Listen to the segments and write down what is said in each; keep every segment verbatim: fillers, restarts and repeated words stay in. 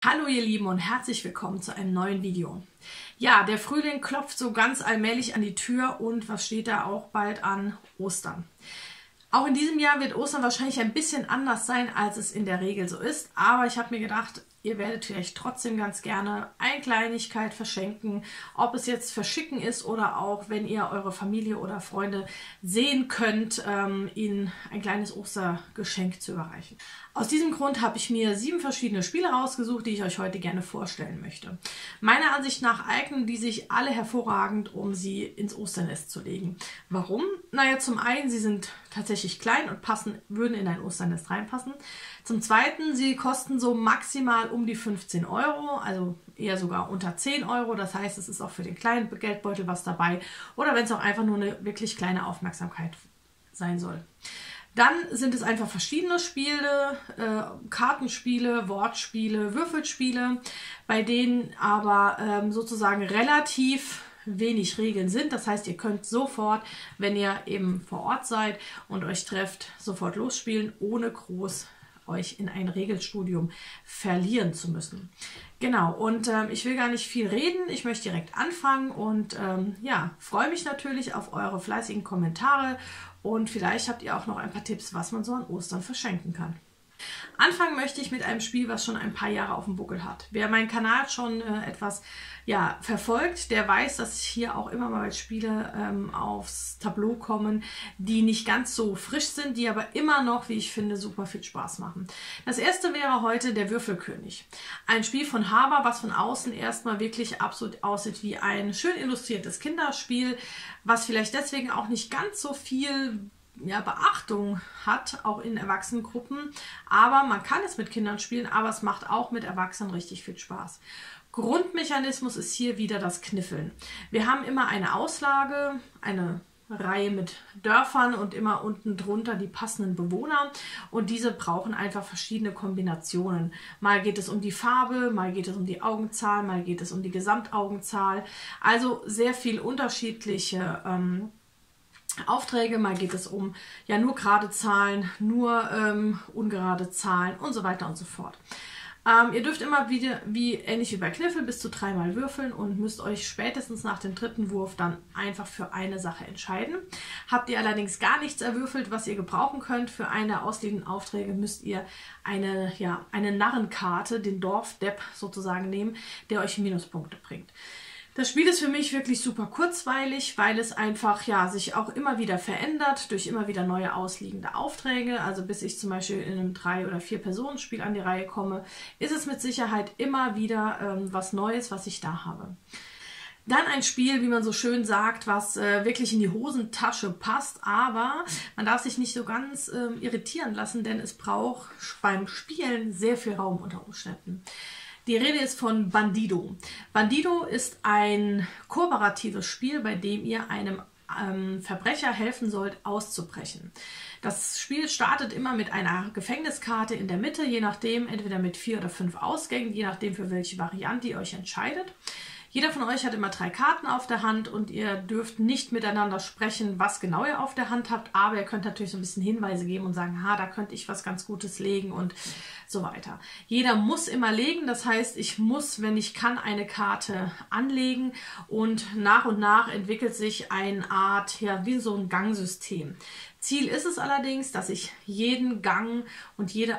Hallo ihr Lieben und herzlich willkommen zu einem neuen Video. Ja, der Frühling klopft so ganz allmählich an die Tür und was steht da auch bald an? Ostern. Auch in diesem Jahr wird Ostern wahrscheinlich ein bisschen anders sein, als es in der Regel so ist, aber ich habe mir gedacht, ihr werdet vielleicht trotzdem ganz gerne eine Kleinigkeit verschenken, ob es jetzt verschicken ist oder auch, wenn ihr eure Familie oder Freunde sehen könnt, ähm, ihnen ein kleines Ostergeschenk zu überreichen. Aus diesem Grund habe ich mir sieben verschiedene Spiele rausgesucht, die ich euch heute gerne vorstellen möchte. Meiner Ansicht nach eignen die sich alle hervorragend, um sie ins Osternest zu legen. Warum? Naja, zum einen, sie sind tatsächlich klein und passen, würden in ein Osternest reinpassen. Zum Zweiten, sie kosten so maximal um die fünfzehn Euro, also eher sogar unter zehn Euro. Das heißt, es ist auch für den kleinen Geldbeutel was dabei oder wenn es auch einfach nur eine wirklich kleine Aufmerksamkeit sein soll. Dann sind es einfach verschiedene Spiele, äh, Kartenspiele, Wortspiele, Würfelspiele, bei denen aber ähm, sozusagen relativ wenig Regeln sind. Das heißt, ihr könnt sofort, wenn ihr eben vor Ort seid und euch trefft, sofort losspielen, ohne groß euch in ein Regelstudium verlieren zu müssen. Genau, und ähm, ich will gar nicht viel reden, ich möchte direkt anfangen und ähm, ja, freue mich natürlich auf eure fleißigen Kommentare und vielleicht habt ihr auch noch ein paar Tipps, was man so an Ostern verschenken kann. Anfangen möchte ich mit einem Spiel, was schon ein paar Jahre auf dem Buckel hat. Wer meinen Kanal schon äh, etwas ja, verfolgt, der weiß, dass hier auch immer mal Spiele ähm, aufs Tableau kommen, die nicht ganz so frisch sind, die aber immer noch, wie ich finde, super viel Spaß machen. Das erste wäre heute der Würfelkönig. Ein Spiel von Haber, was von außen erstmal wirklich absolut aussieht wie ein schön illustriertes Kinderspiel, was vielleicht deswegen auch nicht ganz so viel ja, Beachtung hat, auch in Erwachsenengruppen. Aber man kann es mit Kindern spielen, aber es macht auch mit Erwachsenen richtig viel Spaß. Grundmechanismus ist hier wieder das Kniffeln. Wir haben immer eine Auslage, eine Reihe mit Dörfern und immer unten drunter die passenden Bewohner und diese brauchen einfach verschiedene Kombinationen. Mal geht es um die Farbe, mal geht es um die Augenzahl, mal geht es um die Gesamtaugenzahl. Also sehr viel unterschiedliche ähm, Aufträge, mal geht es um ja nur gerade Zahlen, nur ähm, ungerade Zahlen und so weiter und so fort. Ähm, ihr dürft immer wieder, wie ähnlich wie bei Kniffel, bis zu dreimal würfeln und müsst euch spätestens nach dem dritten Wurf dann einfach für eine Sache entscheiden. Habt ihr allerdings gar nichts erwürfelt, was ihr gebrauchen könnt für eine der ausliegenden Aufträge, müsst ihr eine, ja, eine Narrenkarte, den Dorfdepp sozusagen nehmen, der euch Minuspunkte bringt. Das Spiel ist für mich wirklich super kurzweilig, weil es einfach ja sich auch immer wieder verändert durch immer wieder neue ausliegende Aufträge. Also bis ich zum Beispiel in einem drei- oder vier-Personen-Spiel an die Reihe komme, ist es mit Sicherheit immer wieder ähm, was Neues, was ich da habe. Dann ein Spiel, wie man so schön sagt, was äh, wirklich in die Hosentasche passt, aber man darf sich nicht so ganz ähm, irritieren lassen, denn es braucht beim Spielen sehr viel Raum unter Umständen. Die Rede ist von Bandido. Bandido ist ein kooperatives Spiel, bei dem ihr einem ähm, Verbrecher helfen sollt, auszubrechen. Das Spiel startet immer mit einer Gefängniskarte in der Mitte, je nachdem, entweder mit vier oder fünf Ausgängen, je nachdem, für welche Variante ihr euch entscheidet. Jeder von euch hat immer drei Karten auf der Hand und ihr dürft nicht miteinander sprechen, was genau ihr auf der Hand habt, aber ihr könnt natürlich so ein bisschen Hinweise geben und sagen, ha, da könnte ich was ganz Gutes legen und so weiter. Jeder muss immer legen, das heißt, ich muss, wenn ich kann, eine Karte anlegen und nach und nach entwickelt sich eine Art, ja, wie so ein Gangsystem. Ziel ist es allerdings, dass ich jeden Gang und jede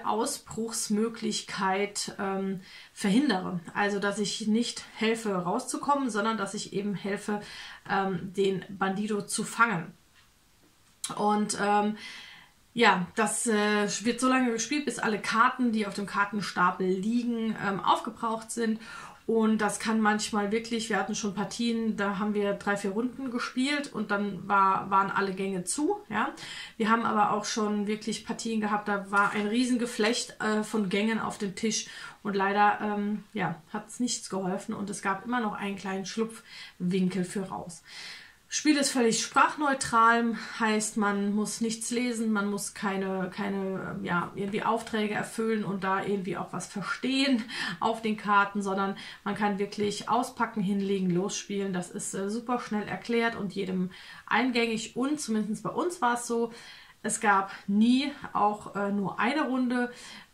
Ausbruchsmöglichkeit ähm, verhindere. Also, dass ich nicht helfe, rauszukommen, sondern dass ich eben helfe, ähm, den Bandido zu fangen. Und ähm, ja, das äh, wird so lange gespielt, bis alle Karten, die auf dem Kartenstapel liegen, ähm, aufgebraucht sind. Und das kann manchmal wirklich, wir hatten schon Partien, da haben wir drei, vier Runden gespielt und dann war, waren alle Gänge zu. Ja. Wir haben aber auch schon wirklich Partien gehabt, da war ein Riesengeflecht äh, von Gängen auf dem Tisch und leider ähm, ja, hat es nichts geholfen und es gab immer noch einen kleinen Schlupfwinkel für raus. Spiel ist völlig sprachneutral, heißt, man muss nichts lesen, man muss keine, keine ja, irgendwie Aufträge erfüllen und da irgendwie auch was verstehen auf den Karten, sondern man kann wirklich auspacken, hinlegen, losspielen. Das ist äh, super schnell erklärt und jedem eingängig und zumindest bei uns war es so, es gab nie auch äh, nur eine Runde,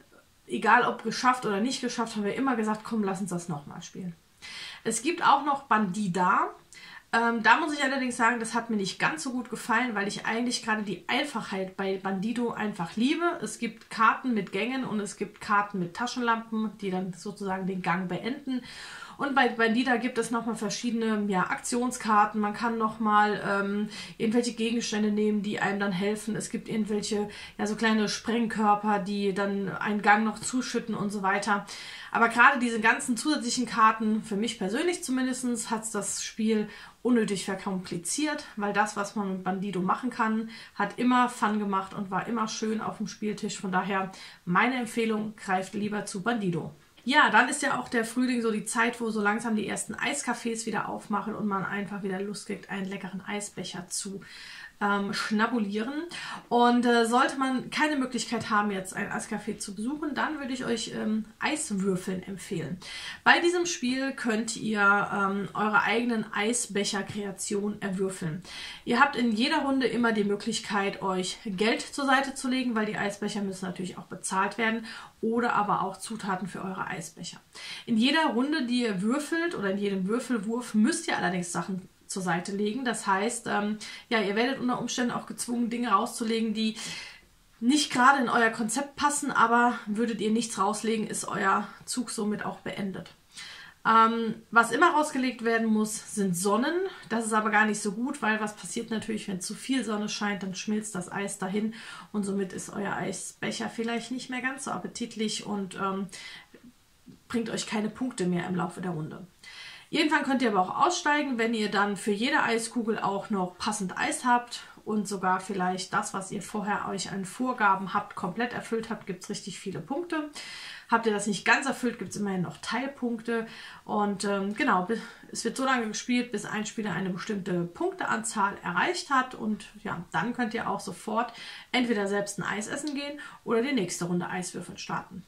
egal ob geschafft oder nicht geschafft, haben wir immer gesagt, komm, lass uns das nochmal spielen. Es gibt auch noch Bandida. Ähm, da muss ich allerdings sagen, das hat mir nicht ganz so gut gefallen, weil ich eigentlich gerade die Einfachheit bei Bandido einfach liebe. Es gibt Karten mit Gängen und es gibt Karten mit Taschenlampen, die dann sozusagen den Gang beenden. Und bei Bandida gibt es nochmal verschiedene ja, Aktionskarten. Man kann nochmal ähm, irgendwelche Gegenstände nehmen, die einem dann helfen. Es gibt irgendwelche ja, so kleine Sprengkörper, die dann einen Gang noch zuschütten und so weiter. Aber gerade diese ganzen zusätzlichen Karten, für mich persönlich zumindest, hat das Spiel unnötig verkompliziert, weil das, was man mit Bandido machen kann, hat immer Fun gemacht und war immer schön auf dem Spieltisch. Von daher meine Empfehlung, greift lieber zu Bandido. Ja, dann ist ja auch der Frühling so die Zeit, wo so langsam die ersten Eiscafés wieder aufmachen und man einfach wieder Lust kriegt, einen leckeren Eisbecher zu ähm, schnabulieren. Und äh, sollte man keine Möglichkeit haben, jetzt ein Eiscafé zu besuchen, dann würde ich euch ähm, Eiswürfeln empfehlen. Bei diesem Spiel könnt ihr ähm, eure eigenen Eisbecher-Kreationen erwürfeln. Ihr habt in jeder Runde immer die Möglichkeit, euch Geld zur Seite zu legen, weil die Eisbecher müssen natürlich auch bezahlt werden, oder aber auch Zutaten für eure Eisbecher. In jeder Runde, die ihr würfelt oder in jedem Würfelwurf, müsst ihr allerdings Sachen zur Seite legen. Das heißt, ähm, ja, ihr werdet unter Umständen auch gezwungen, Dinge rauszulegen, die nicht gerade in euer Konzept passen, aber würdet ihr nichts rauslegen, ist euer Zug somit auch beendet. Ähm, was immer rausgelegt werden muss, sind Sonnen. Das ist aber gar nicht so gut, weil was passiert natürlich, wenn zu viel Sonne scheint, dann schmilzt das Eis dahin und somit ist euer Eisbecher vielleicht nicht mehr ganz so appetitlich und ähm, bringt euch keine Punkte mehr im Laufe der Runde. Irgendwann könnt ihr aber auch aussteigen, wenn ihr dann für jede Eiskugel auch noch passend Eis habt und sogar vielleicht das, was ihr vorher euch an Vorgaben habt, komplett erfüllt habt, gibt es richtig viele Punkte. Habt ihr das nicht ganz erfüllt, gibt es immerhin noch Teilpunkte. Und ähm, genau, es wird so lange gespielt, bis ein Spieler eine bestimmte Punkteanzahl erreicht hat. Und ja, dann könnt ihr auch sofort entweder selbst ein Eis essen gehen oder die nächste Runde Eiswürfeln starten.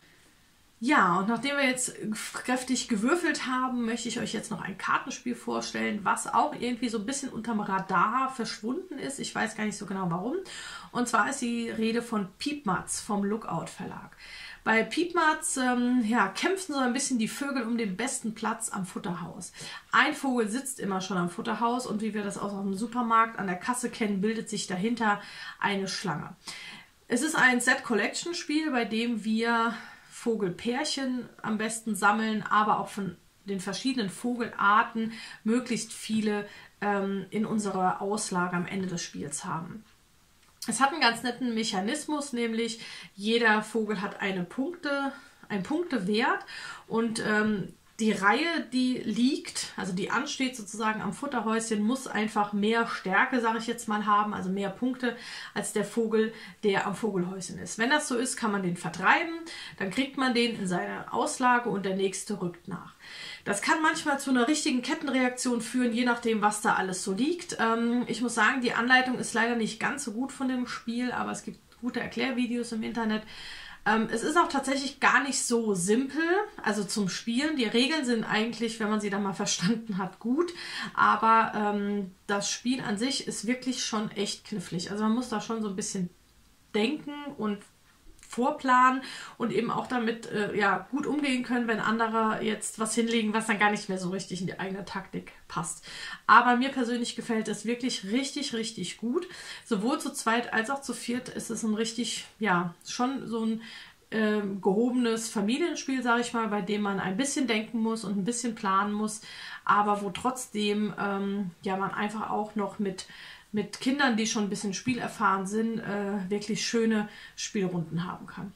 Ja, und nachdem wir jetzt kräftig gewürfelt haben, möchte ich euch jetzt noch ein Kartenspiel vorstellen, was auch irgendwie so ein bisschen unterm Radar verschwunden ist. Ich weiß gar nicht so genau warum. Und zwar ist die Rede von Piepmatz vom Lookout Verlag. Bei Piepmatz ähm, ja, kämpfen so ein bisschen die Vögel um den besten Platz am Futterhaus. Ein Vogel sitzt immer schon am Futterhaus und wie wir das aus dem Supermarkt an der Kasse kennen, bildet sich dahinter eine Schlange. Es ist ein Set-Collection-Spiel, bei dem wir Vogelpärchen am besten sammeln, aber auch von den verschiedenen Vogelarten möglichst viele ähm, in unserer Auslage am Ende des Spiels haben. Es hat einen ganz netten Mechanismus, nämlich jeder Vogel hat eine Punkte, einen Punktewert und ähm, die Reihe, die liegt, also die ansteht sozusagen am Futterhäuschen, muss einfach mehr Stärke, sage ich jetzt mal, haben, also mehr Punkte als der Vogel, der am Vogelhäuschen ist. Wenn das so ist, kann man den vertreiben, dann kriegt man den in seine Auslage und der nächste rückt nach. Das kann manchmal zu einer richtigen Kettenreaktion führen, je nachdem, was da alles so liegt. Ähm, ich muss sagen, die Anleitung ist leider nicht ganz so gut von dem Spiel, aber es gibt gute Erklärvideos im Internet. Ähm, es ist auch tatsächlich gar nicht so simpel, also zum Spielen. Die Regeln sind eigentlich, wenn man sie dann mal verstanden hat, gut. Aber ähm, das Spiel an sich ist wirklich schon echt knifflig. Also man muss da schon so ein bisschen denken und vorplanen und eben auch damit äh, ja, gut umgehen können, wenn andere jetzt was hinlegen, was dann gar nicht mehr so richtig in die eigene Taktik passt. Aber mir persönlich gefällt es wirklich richtig, richtig gut. Sowohl zu zweit als auch zu viert ist es ein richtig, ja, schon so ein äh, gehobenes Familienspiel, sage ich mal, bei dem man ein bisschen denken muss und ein bisschen planen muss, aber wo trotzdem ähm, ja, man einfach auch noch mit mit Kindern, die schon ein bisschen spielerfahren sind, äh, wirklich schöne Spielrunden haben kann.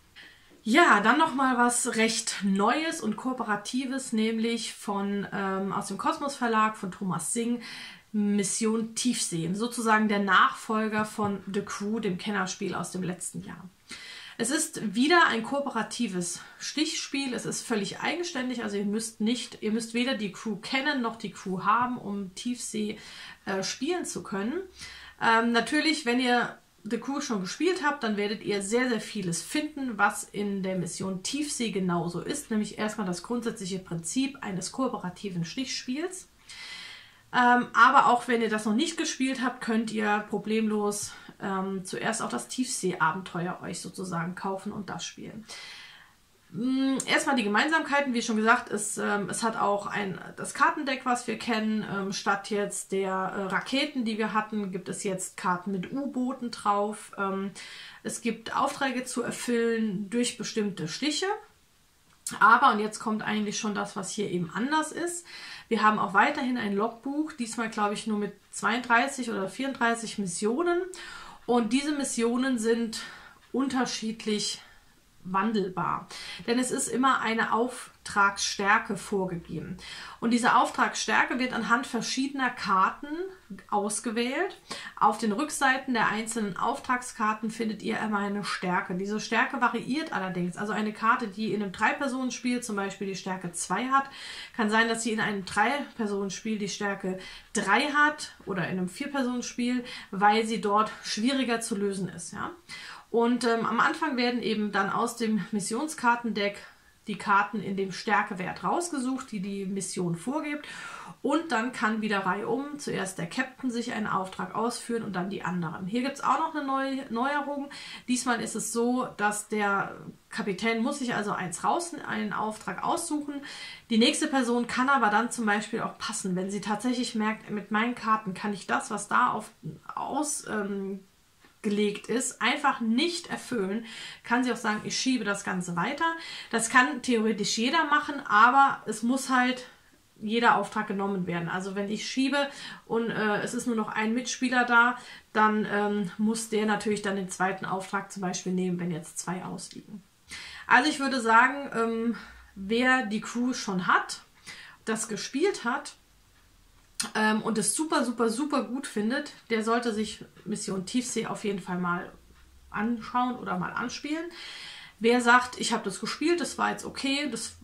Ja, dann noch mal was recht Neues und Kooperatives, nämlich von ähm, aus dem Kosmos Verlag von Thomas Singh, Mission Tiefsee, sozusagen der Nachfolger von The Crew, dem Kennerspiel aus dem letzten Jahr. Es ist wieder ein kooperatives Stichspiel. Es ist völlig eigenständig, also ihr müsst nicht, ihr müsst weder die Crew kennen noch die Crew haben, um Tiefsee äh, spielen zu können. Ähm, natürlich, wenn ihr The Crew schon gespielt habt, dann werdet ihr sehr, sehr vieles finden, was in der Mission Tiefsee genauso ist, nämlich erstmal das grundsätzliche Prinzip eines kooperativen Stichspiels. Ähm, aber auch wenn ihr das noch nicht gespielt habt, könnt ihr problemlos ähm, zuerst auch das Tiefsee-Abenteuer euch sozusagen kaufen und das spielen. Erstmal die Gemeinsamkeiten, wie schon gesagt, es, ähm, es hat auch ein, das Kartendeck, was wir kennen. Ähm, statt jetzt der äh, Raketen, die wir hatten, gibt es jetzt Karten mit U-Booten drauf. Ähm, es gibt Aufträge zu erfüllen durch bestimmte Stiche. Aber, und jetzt kommt eigentlich schon das, was hier eben anders ist, wir haben auch weiterhin ein Logbuch, diesmal glaube ich nur mit zweiunddreißig oder vierunddreißig Missionen. Und diese Missionen sind unterschiedlich wandelbar. Denn es ist immer eine Auftragsstärke vorgegeben. Und diese Auftragsstärke wird anhand verschiedener Karten ausgewählt. Auf den Rückseiten der einzelnen Auftragskarten findet ihr immer eine Stärke. Diese Stärke variiert allerdings. Also eine Karte, die in einem Drei-Personen-Spiel zum Beispiel die Stärke zwei hat, kann sein, dass sie in einem Drei-Personen-Spiel die Stärke drei hat oder in einem Vier-Personen-Spiel, weil sie dort schwieriger zu lösen ist. Ja? Und ähm, am Anfang werden eben dann aus dem Missionskartendeck die Karten in dem Stärkewert rausgesucht, die die Mission vorgibt. Und dann kann wieder reihum zuerst der Captain sich einen Auftrag ausführen und dann die anderen. Hier gibt es auch noch eine Neu Neuerung. Diesmal ist es so, dass der Kapitän muss sich also eins raus, einen Auftrag aussuchen. Die nächste Person kann aber dann zum Beispiel auch passen, wenn sie tatsächlich merkt, mit meinen Karten kann ich das, was da auf, aus... Ähm, gelegt ist, einfach nicht erfüllen, kann sie auch sagen, ich schiebe das Ganze weiter. Das kann theoretisch jeder machen, aber es muss halt jeder Auftrag genommen werden. Also wenn ich schiebe und äh, es ist nur noch ein Mitspieler da, dann ähm, muss der natürlich dann den zweiten Auftrag zum Beispiel nehmen, wenn jetzt zwei ausliegen. Also ich würde sagen, ähm, wer die Crew schon hat, das gespielt hat, Ähm, und es super, super, super gut findet, der sollte sich Mission Tiefsee auf jeden Fall mal anschauen oder mal anspielen. Wer sagt, ich habe das gespielt, das war jetzt okay, das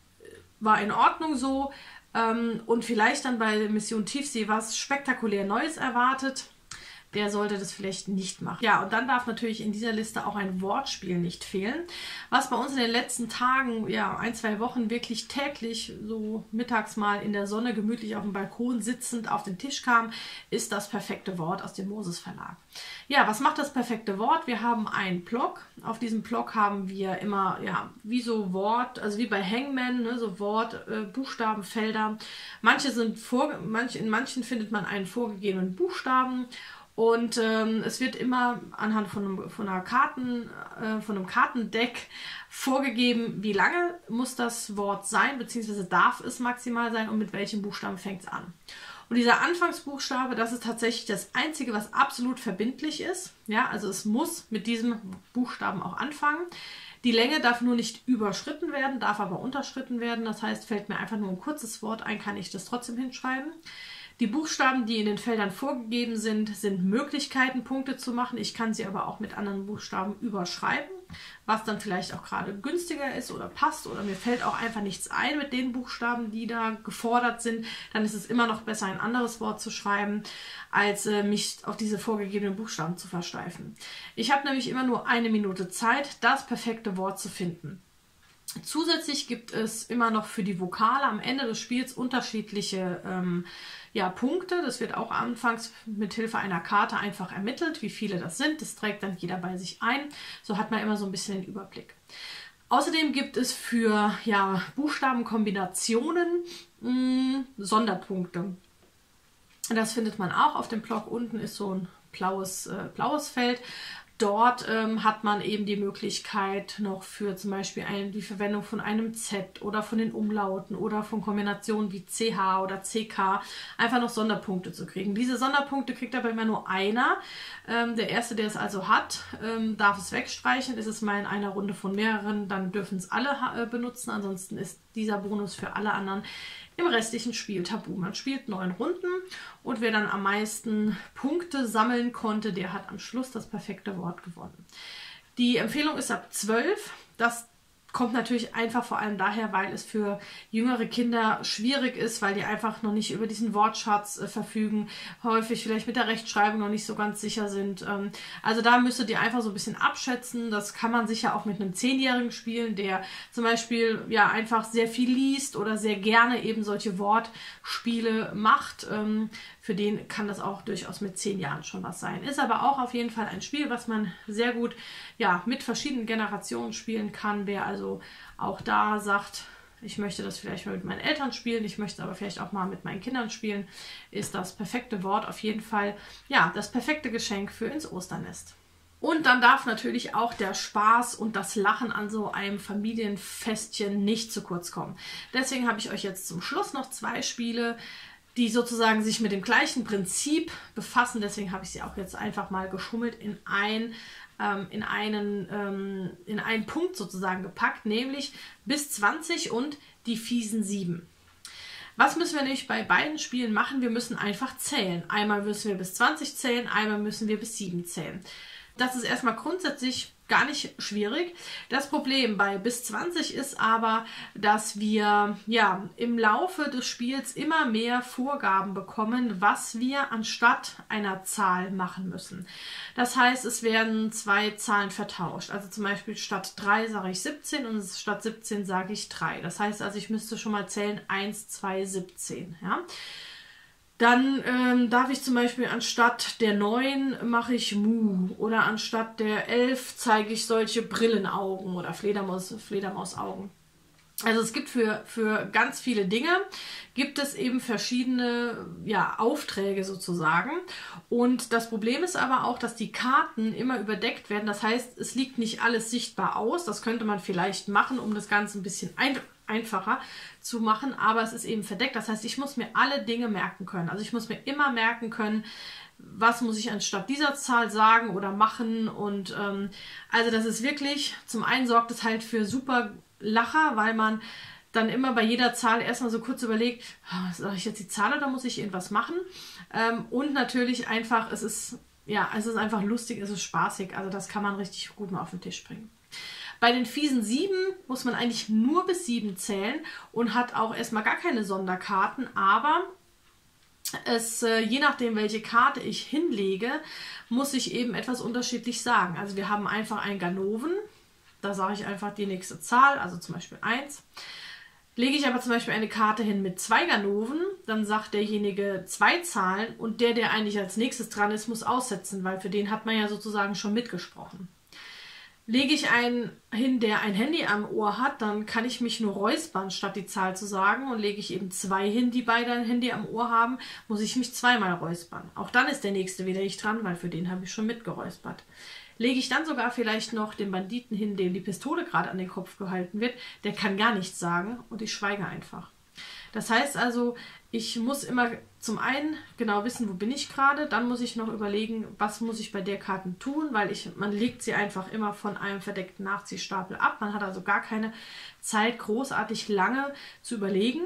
war in Ordnung so ähm, und vielleicht dann bei Mission Tiefsee was spektakulär Neues erwartet, der sollte das vielleicht nicht machen. Ja, und dann darf natürlich in dieser Liste auch ein Wortspiel nicht fehlen. Was bei uns in den letzten Tagen, ja, ein, zwei Wochen wirklich täglich so mittags mal in der Sonne gemütlich auf dem Balkon sitzend auf den Tisch kam, ist das perfekte Wort aus dem Moses Verlag. Ja, was macht das perfekte Wort? Wir haben einen Block. Auf diesem Block haben wir immer, ja, wie so Wort, also wie bei Hangman, ne, so Wort, äh, Buchstabenfelder. Manche sind vor, manch, in manchen findet man einen vorgegebenen Buchstaben. Und ähm, es wird immer anhand von einem, von, einer Karten, äh, von einem Kartendeck vorgegeben, wie lange muss das Wort sein, beziehungsweise darf es maximal sein und mit welchem Buchstaben fängt es an. Und dieser Anfangsbuchstabe, das ist tatsächlich das Einzige, was absolut verbindlich ist. Ja, also es muss mit diesem Buchstaben auch anfangen. Die Länge darf nur nicht überschritten werden, darf aber unterschritten werden. Das heißt, fällt mir einfach nur ein kurzes Wort ein, kann ich das trotzdem hinschreiben. Die Buchstaben, die in den Feldern vorgegeben sind, sind Möglichkeiten, Punkte zu machen. Ich kann sie aber auch mit anderen Buchstaben überschreiben, was dann vielleicht auch gerade günstiger ist oder passt. Oder mir fällt auch einfach nichts ein mit den Buchstaben, die da gefordert sind. Dann ist es immer noch besser, ein anderes Wort zu schreiben, als äh, mich auf diese vorgegebenen Buchstaben zu versteifen. Ich habe nämlich immer nur eine Minute Zeit, das perfekte Wort zu finden. Zusätzlich gibt es immer noch für die Vokale am Ende des Spiels unterschiedliche ähm, ja, Punkte. Das wird auch anfangs mit Hilfe einer Karte einfach ermittelt, wie viele das sind. Das trägt dann jeder bei sich ein. So hat man immer so ein bisschen den Überblick. Außerdem gibt es für ja, Buchstabenkombinationen mh, Sonderpunkte. Das findet man auch auf dem Block. Unten ist so ein blaues, äh, blaues Feld. Dort ähm, hat man eben die Möglichkeit noch für zum Beispiel ein, die Verwendung von einem Z oder von den Umlauten oder von Kombinationen wie C H oder C K einfach noch Sonderpunkte zu kriegen. Diese Sonderpunkte kriegt aber immer nur einer. Ähm, der Erste, der es also hat, ähm, darf es wegstreichen. Ist es mal in einer Runde von mehreren, dann dürfen es alle äh, benutzen. Ansonsten ist dieser Bonus für alle anderen im restlichen Spiel tabu. Man spielt neun Runden und wer dann am meisten Punkte sammeln konnte, der hat am Schluss das perfekte Wort gewonnen. Die Empfehlung ist ab zwölf. Das kommt natürlich einfach vor allem daher, weil es für jüngere Kinder schwierig ist, weil die einfach noch nicht über diesen Wortschatz äh, verfügen, häufig vielleicht mit der Rechtschreibung noch nicht so ganz sicher sind. Ähm, also da müsstet ihr einfach so ein bisschen abschätzen. Das kann man sicher auch mit einem Zehnjährigen spielen, der zum Beispiel ja einfach sehr viel liest oder sehr gerne eben solche Wortspiele macht. Ähm, für den kann das auch durchaus mit zehn Jahren schon was sein. Ist aber auch auf jeden Fall ein Spiel, was man sehr gut ja, mit verschiedenen Generationen spielen kann. Wer also auch da sagt, ich möchte das vielleicht mal mit meinen Eltern spielen, ich möchte aber vielleicht auch mal mit meinen Kindern spielen, ist das perfekte Wort auf jeden Fall, ja, das perfekte Geschenk für ins Osternest. Und dann darf natürlich auch der Spaß und das Lachen an so einem Familienfestchen nicht zu kurz kommen. Deswegen habe ich euch jetzt zum Schluss noch zwei Spiele, die sozusagen sich mit dem gleichen Prinzip befassen. Deswegen habe ich sie auch jetzt einfach mal geschummelt in, ein, ähm, in, einen, ähm, in einen Punkt sozusagen gepackt, nämlich bis zwanzig und die fiesen sieben. Was müssen wir nämlich bei beiden Spielen machen? Wir müssen einfach zählen. Einmal müssen wir bis zwanzig zählen, einmal müssen wir bis sieben zählen. Das ist erstmal grundsätzlich gar nicht schwierig. Das Problem bei bis zwanzig ist aber, dass wir ja im Laufe des Spiels immer mehr Vorgaben bekommen, was wir anstatt einer Zahl machen müssen. Das heißt, es werden zwei Zahlen vertauscht. Also zum Beispiel statt drei sage ich siebzehn und statt siebzehn sage ich drei. Das heißt also, ich müsste schon mal zählen eins, zwei, siebzehn. Ja? Dann ähm, darf ich zum Beispiel anstatt der neun mache ich Mu oder anstatt der elf zeige ich solche Brillenaugen oder Fledermaus, Fledermausaugen. Also es gibt für, für ganz viele Dinge, gibt es eben verschiedene ja, Aufträge sozusagen. Und das Problem ist aber auch, dass die Karten immer überdeckt werden. Das heißt, es liegt nicht alles sichtbar aus. Das könnte man vielleicht machen, um das Ganze ein bisschen ein, einfacher zu machen. Aber es ist eben verdeckt. Das heißt, ich muss mir alle Dinge merken können. Also ich muss mir immer merken können, was muss ich anstatt dieser Zahl sagen oder machen. Und ähm, also das ist wirklich, zum einen sorgt es halt für super Lacher, weil man dann immer bei jeder Zahl erstmal so kurz überlegt, sage ich jetzt die Zahl oder muss ich irgendwas machen? Ähm, und natürlich einfach, es ist, ja, es ist einfach lustig, es ist spaßig, also das kann man richtig gut mal auf den Tisch bringen. Bei den fiesen sieben muss man eigentlich nur bis sieben zählen und hat auch erstmal gar keine Sonderkarten, aber es, äh, je nachdem, welche Karte ich hinlege, muss ich eben etwas unterschiedlich sagen. Also wir haben einfach einen Ganoven. Da sage ich einfach die nächste Zahl, also zum Beispiel eins. Lege ich aber zum Beispiel eine Karte hin mit zwei Ganoven, dann sagt derjenige zwei Zahlen und der, der eigentlich als nächstes dran ist, muss aussetzen, weil für den hat man ja sozusagen schon mitgesprochen. Lege ich einen hin, der ein Handy am Ohr hat, dann kann ich mich nur räuspern, statt die Zahl zu sagen. Und lege ich eben zwei hin, die beide ein Handy am Ohr haben, muss ich mich zweimal räuspern. Auch dann ist der nächste wieder nicht dran, weil für den habe ich schon mitgeräuspert. Lege ich dann sogar vielleicht noch den Banditen hin, dem die Pistole gerade an den Kopf gehalten wird, der kann gar nichts sagen und ich schweige einfach. Das heißt also, ich muss immer zum einen genau wissen, wo bin ich gerade, dann muss ich noch überlegen, was muss ich bei der Karte tun, weil ich, man legt sie einfach immer von einem verdeckten Nachziehstapel ab. Man hat also gar keine Zeit, großartig lange zu überlegen.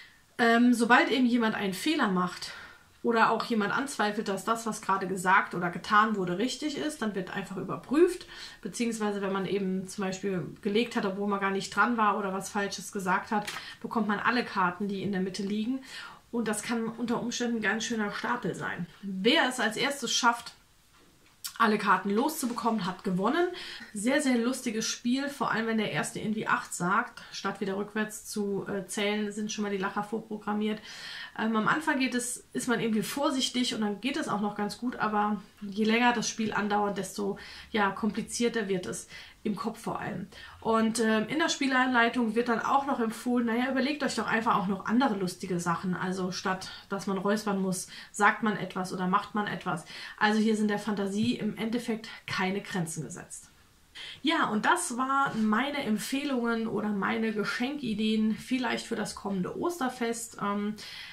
Ähm, sobald eben jemand einen Fehler macht, oder auch jemand anzweifelt, dass das, was gerade gesagt oder getan wurde, richtig ist, dann wird einfach überprüft. Beziehungsweise wenn man eben zum Beispiel gelegt hat, obwohl man gar nicht dran war oder was Falsches gesagt hat, bekommt man alle Karten, die in der Mitte liegen. Und das kann unter Umständen ein ganz schöner Stapel sein. Wer es als erstes schafft, alle Karten loszubekommen, hat gewonnen. Sehr, sehr lustiges Spiel, vor allem wenn der Erste irgendwie acht sagt, statt wieder rückwärts zu äh, zählen, sind schon mal die Lacher vorprogrammiert. Ähm, am Anfang geht es, ist man irgendwie vorsichtig und dann geht es auch noch ganz gut, aber je länger das Spiel andauert, desto ja, komplizierter wird es. Im Kopf vor allem. Und äh, in der Spielanleitung wird dann auch noch empfohlen, naja, überlegt euch doch einfach auch noch andere lustige Sachen. Also statt, dass man räuspern muss, sagt man etwas oder macht man etwas. Also hier sind der Fantasie im Endeffekt keine Grenzen gesetzt. Ja, und das waren meine Empfehlungen oder meine Geschenkideen vielleicht für das kommende Osterfest. Ähm,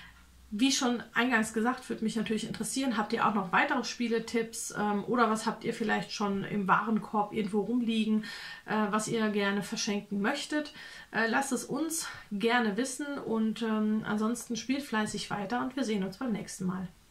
Wie schon eingangs gesagt, würde mich natürlich interessieren, habt ihr auch noch weitere Spieletipps ähm, oder was habt ihr vielleicht schon im Warenkorb irgendwo rumliegen, äh, was ihr gerne verschenken möchtet. Äh, lasst es uns gerne wissen und ähm, ansonsten spielt fleißig weiter und wir sehen uns beim nächsten Mal.